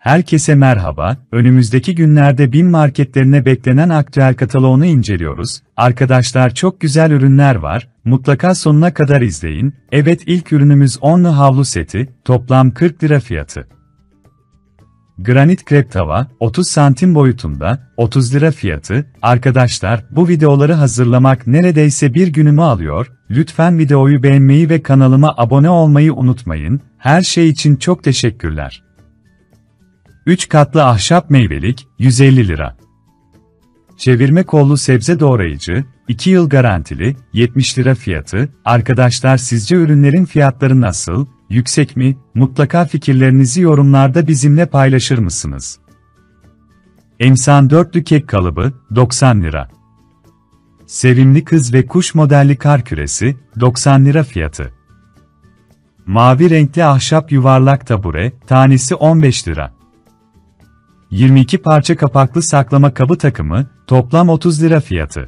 Herkese merhaba, önümüzdeki günlerde BİM marketlerine beklenen aktüel kataloğunu inceliyoruz. Arkadaşlar çok güzel ürünler var, mutlaka sonuna kadar izleyin. Evet, ilk ürünümüz onlu havlu seti, toplam 40 lira fiyatı. Granit krep tava, 30 santim boyutunda, 30 lira fiyatı. Arkadaşlar, bu videoları hazırlamak neredeyse bir günümü alıyor. Lütfen videoyu beğenmeyi ve kanalıma abone olmayı unutmayın. Her şey için çok teşekkürler. 3 katlı ahşap meyvelik, 150 lira. Çevirme kollu sebze doğrayıcı, 2 yıl garantili, 70 lira fiyatı. Arkadaşlar sizce ürünlerin fiyatları nasıl, yüksek mi? Mutlaka fikirlerinizi yorumlarda bizimle paylaşır mısınız? Emsan dörtlü kek kalıbı, 90 lira. Sevimli kız ve kuş modelli kar küresi, 90 lira fiyatı. Mavi renkli ahşap yuvarlak tabure, tanesi 15 lira. 22 parça kapaklı saklama kabı takımı, toplam 30 lira fiyatı.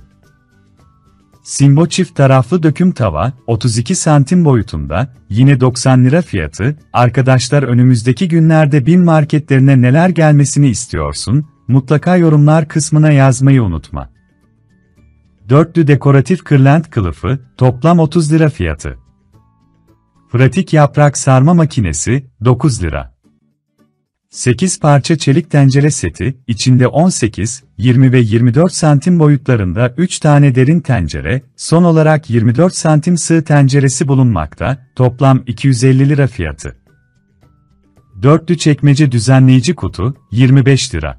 Simbo çift taraflı döküm tava, 32 santim boyutunda, yine 90 lira fiyatı. Arkadaşlar önümüzdeki günlerde BİM marketlerine neler gelmesini istiyorsun? Mutlaka yorumlar kısmına yazmayı unutma. Dörtlü dekoratif kırlent kılıfı, toplam 30 lira fiyatı. Pratik yaprak sarma makinesi, 9 lira. 8 parça çelik tencere seti, içinde 18, 20 ve 24 santim boyutlarında 3 tane derin tencere, son olarak 24 santim sığ tenceresi bulunmakta, toplam 250 lira fiyatı. Dörtlü çekmece düzenleyici kutu, 25 lira.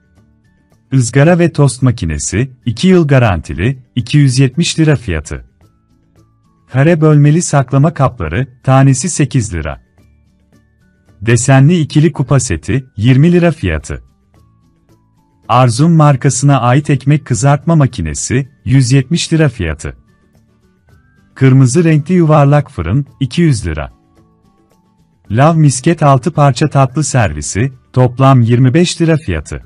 Izgara ve tost makinesi, 2 yıl garantili, 270 lira fiyatı. Kare bölmeli saklama kapları, tanesi 8 lira. Desenli ikili kupa seti, 20 lira fiyatı. Arzum markasına ait ekmek kızartma makinesi, 170 lira fiyatı. Kırmızı renkli yuvarlak fırın, 200 lira. Lav misket 6 parça tatlı servisi, toplam 25 lira fiyatı.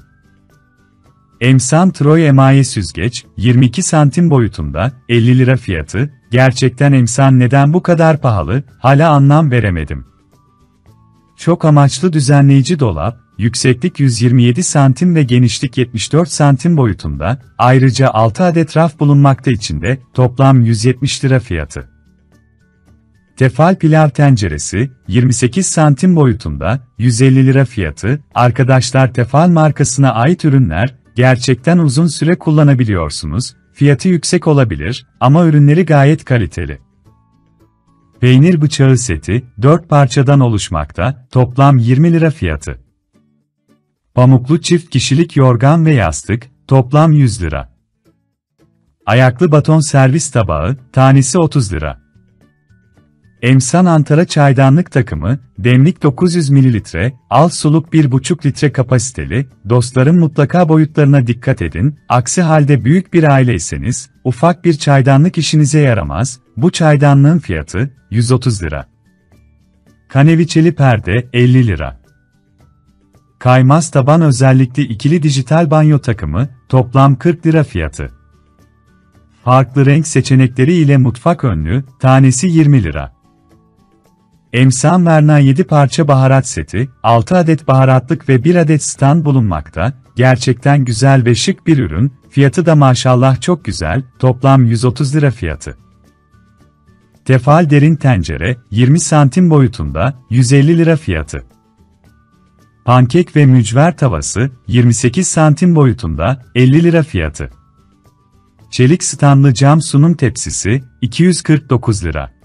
Emsan Troy emaye süzgeç, 22 santim boyutunda, 50 lira fiyatı. Gerçekten Emsan neden bu kadar pahalı, hala anlam veremedim. Çok amaçlı düzenleyici dolap, yükseklik 127 santim ve genişlik 74 santim boyutunda, ayrıca 6 adet raf bulunmakta içinde, toplam 170 lira fiyatı. Tefal pilav tenceresi, 28 santim boyutunda, 150 lira fiyatı. Arkadaşlar Tefal markasına ait ürünler, gerçekten uzun süre kullanabiliyorsunuz, fiyatı yüksek olabilir ama ürünleri gayet kaliteli. Peynir bıçağı seti, 4 parçadan oluşmakta, toplam 20 lira fiyatı. Pamuklu çift kişilik yorgan ve yastık, toplam 100 lira. Ayaklı baton servis tabağı, tanesi 30 lira. Emsan Antara çaydanlık takımı, demlik 900 ml, alt suluk 1,5 litre kapasiteli. Dostlarım mutlaka boyutlarına dikkat edin, aksi halde büyük bir aileyseniz, ufak bir çaydanlık işinize yaramaz. Bu çaydanlığın fiyatı, 130 lira. Kaneviçeli perde, 50 lira. Kaymaz taban özellikli ikili dijital banyo takımı, toplam 40 lira fiyatı. Farklı renk seçenekleri ile mutfak önlüğü, tanesi 20 lira. Emsan Verna 7 parça baharat seti, 6 adet baharatlık ve 1 adet stand bulunmakta. Gerçekten güzel ve şık bir ürün, fiyatı da maşallah çok güzel, toplam 130 lira fiyatı. Tefal derin tencere, 20 santim boyutunda, 150 lira fiyatı. Pankek ve mücver tavası, 28 santim boyutunda, 50 lira fiyatı. Çelik standlı cam sunum tepsisi, 249 lira.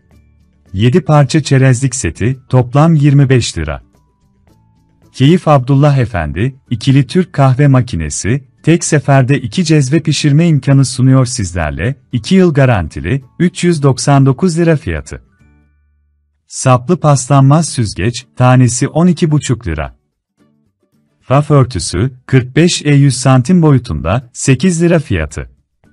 7 parça çerezlik seti, toplam 25 lira. Keyif Abdullah Efendi, ikili Türk kahve makinesi, tek seferde 2 cezve pişirme imkanı sunuyor sizlerle, 2 yıl garantili, 399 lira fiyatı. Saplı paslanmaz süzgeç, tanesi 12,5 lira. Raf örtüsü, 45 100 santim boyutunda, 8 lira fiyatı.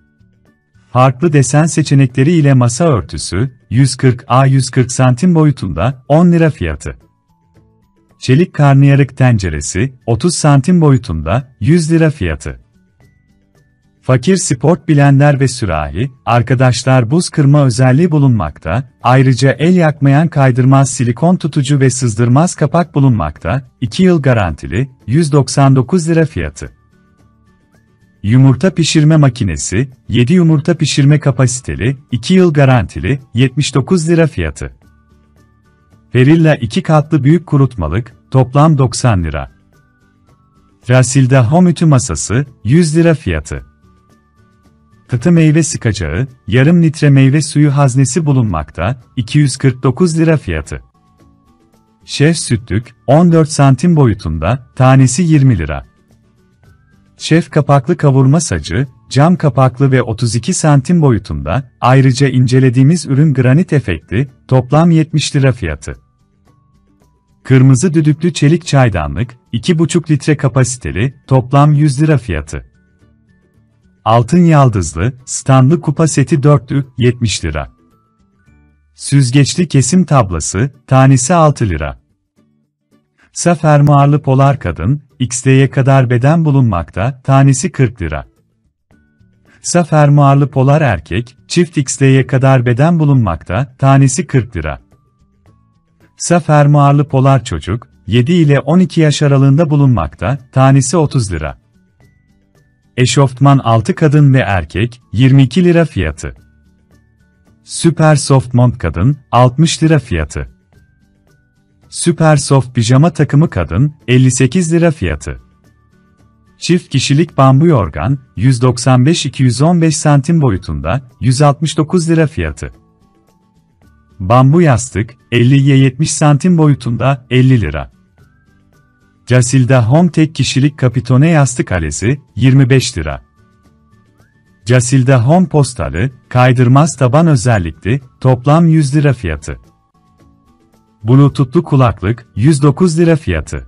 Farklı desen seçenekleri ile masa örtüsü, 140 140 santim boyutunda, 10 lira fiyatı. Çelik karnıyarık tenceresi, 30 santim boyutunda, 100 lira fiyatı. Fakir sport blender ve sürahi, arkadaşlar buz kırma özelliği bulunmakta, ayrıca el yakmayan kaydırmaz silikon tutucu ve sızdırmaz kapak bulunmakta, 2 yıl garantili, 199 lira fiyatı. Yumurta pişirme makinesi, 7 yumurta pişirme kapasiteli, 2 yıl garantili, 79 lira fiyatı. Ferilla 2 katlı büyük kurutmalık, toplam 90 lira. Rasilda Home ütü masası, 100 lira fiyatı. Katı meyve sıkacağı, yarım litre meyve suyu haznesi bulunmakta, 249 lira fiyatı. Şef sütlük, 14 santim boyutunda, tanesi 20 lira. Şef kapaklı kavurma sacı, cam kapaklı ve 32 santim boyutunda, ayrıca incelediğimiz ürün granit efekti, toplam 70 lira fiyatı. Kırmızı düdüklü çelik çaydanlık, 2,5 litre kapasiteli, toplam 100 lira fiyatı. Altın yaldızlı, standlı kupa seti dörtlü, 70 lira. Süzgeçli kesim tablası, tanesi 6 lira. Saf fermuarlı polar kadın, XL'ye kadar beden bulunmakta, tanesi 40 lira. Saf fermuarlı polar erkek, çift XL'ye kadar beden bulunmakta, tanesi 40 lira. Saf fermuarlı polar çocuk, 7 ile 12 yaş aralığında bulunmakta, tanesi 30 lira. Eşofman 6 kadın ve erkek, 22 lira fiyatı. Süper soft mont kadın, 60 lira fiyatı. Süper soft pijama takımı kadın, 58 lira fiyatı. Çift kişilik bambu yorgan, 195-215 santim boyutunda, 169 lira fiyatı. Bambu yastık, 50-70 santim boyutunda, 50 lira. Casilda Home tek kişilik kapitone yastık alesi, 25 lira. Casilda Home postalı, kaydırmaz taban özellikli, toplam 100 lira fiyatı. Bluetooth'lu kulaklık, 109 lira fiyatı.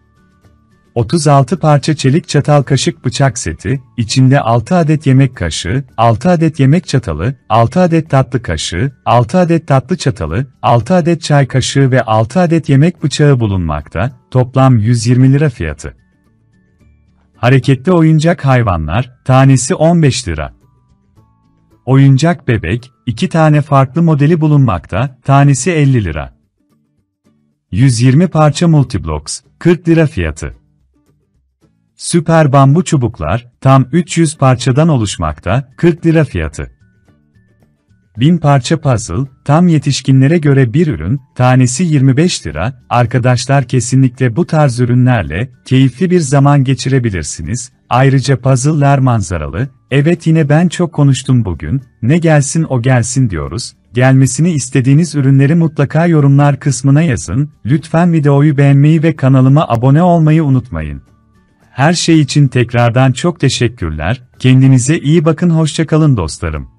36 parça çelik çatal kaşık bıçak seti, içinde 6 adet yemek kaşığı, 6 adet yemek çatalı, 6 adet tatlı kaşığı, 6 adet tatlı çatalı, 6 adet çay kaşığı ve 6 adet yemek bıçağı bulunmakta, toplam 120 lira fiyatı. Hareketli oyuncak hayvanlar, tanesi 15 lira. Oyuncak bebek, 2 tane farklı modeli bulunmakta, tanesi 50 lira. 120 parça multiblocks, 40 lira fiyatı. Süper bambu çubuklar, tam 300 parçadan oluşmakta, 40 lira fiyatı. 1000 parça puzzle, tam yetişkinlere göre bir ürün, tanesi 25 lira, arkadaşlar kesinlikle bu tarz ürünlerle, keyifli bir zaman geçirebilirsiniz, ayrıca puzzle'lar manzaralı, evet yine ben çok konuştum bugün, ne gelsin o gelsin diyoruz, gelmesini istediğiniz ürünleri mutlaka yorumlar kısmına yazın, lütfen videoyu beğenmeyi ve kanalıma abone olmayı unutmayın. Her şey için tekrardan çok teşekkürler, kendinize iyi bakın hoşça kalın dostlarım.